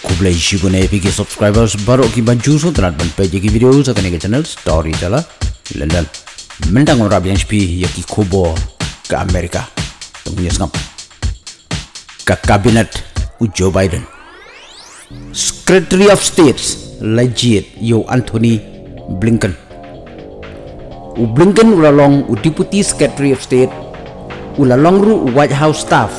Kublai shibune PK subscribers baru ki baju so terat ban page ki video sa kane ke channel Storyteller London mentang ora bian spi ya ki kubo ke Amerika punya ngam ka kabinet Joe Biden Secretary of State legit yo Anthony Blinken Blinken ulalong Deputy Secretary of State ulalong ru White House staff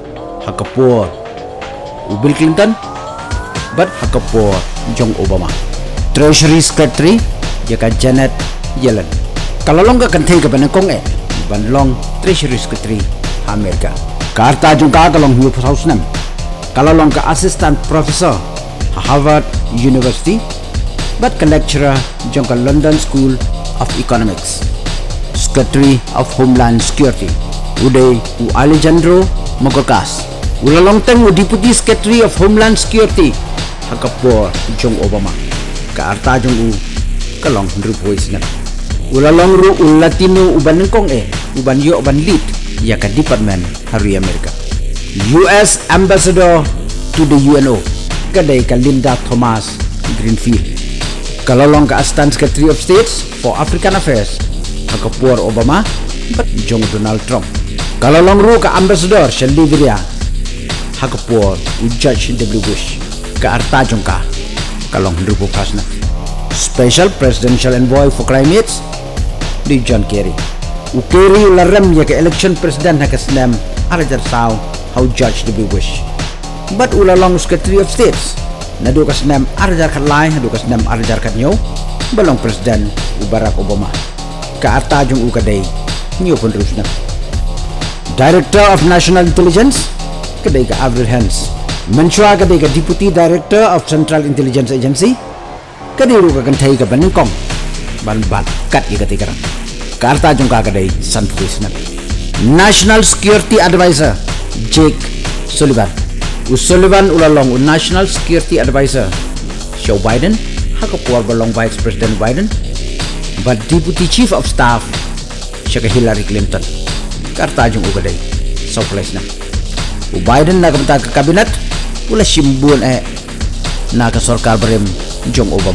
hakapur Bill Clinton but hakapur John Obama Treasury Secretary jaka Janet Yellen kalau long ka kanthai ka banakong banlong Treasury Secretary Amerika karta jungka kalong White House nam kalau long ka Assistant Professor Harvard University but ka lecturer jongka London School of Economics Secretary of Homeland Security Uday u Alejandro Mayorkas ulalong teng Deputy Secretary of Homeland Security hakapur John Obama ka arta jong u kalong ndru voice na ulalong ru Latino uban kong uban yo uban lead ya ka department hari Amerika US Ambassador to the UNO kadai ka Linda Thomas Greenfield kalong ka Assistant Secretary of State for African Affairs hakapur Obama but John Donald Trump kalong ru ka Ambassador Shalivia hakapur Judge W. Bush ka arta jongka kalong ndrupo pasna Special Presidential Envoy for Climate di John Kerry Kerry ularem ya ka election president hakasnam arajar saw how Judge W. Bush but ulalong Secretary of State nadu kasnam arajar kalai nadu kasnam arajar katnyo balong President Barack Obama ka arta jong ukadai nyo pondrusna Director of National Intelligence kadai ka Avril Haines Menchua kadai ka Deputy Director of Central Intelligence Agency kadai ru ka kanthai ka baningkong ban kat i kadai karang karta jong ka kadai San Francisco National Security Advisor Jake Sullivan Sullivan ulalong National Security Advisor Joe Biden hakapur balong Vice President Biden but Deputy Chief of Staff siya ka Hillary Clinton karta jong ukadai sa place na Biden na kamta ka kabinet ula simbol na ka sarkar barem John Obama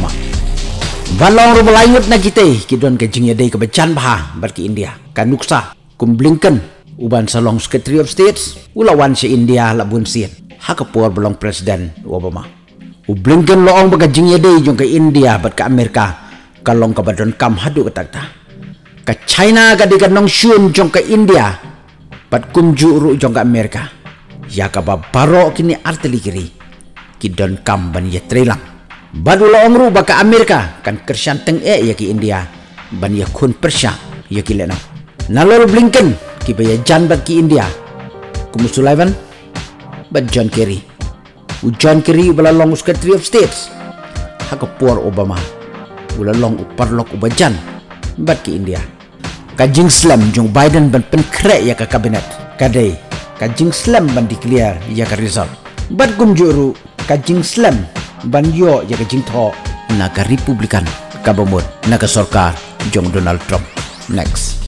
balong rumalayot na kitay kidon ka jingya day ka bacan baha barki India kanuksa kum Blinken uban sa long Secretary of State ulawan si India labun siyan hakapur balong President Obama Blinken loong baga jingya day jong ka India bat ka Amerika kalong ka badon kam hadu katagta ka China ka di ka nong syun jong ka India bat kunjuru jong ka Amerika ya ka babaro kini arteli kiri kidon kam ban ya trelang badula ongru baka Amerika kan kersyanteng ya ki India ban ya kun persya ya ki lena nalol Blinken ki baya jan bat ki India kumusulaivan bat John Kerry John Kerry balalong Secretary of State hakapur Obama ulalong uparlok ubajan bat ki India kajing slam jong Biden ban penkrek ya ka kabinet kadai kajing slam ban declare ya ka result bat gumjuru kajing slam ban yo ya kajing tho na ka Republican ka bomot na ka sarkar jong Donald Trump next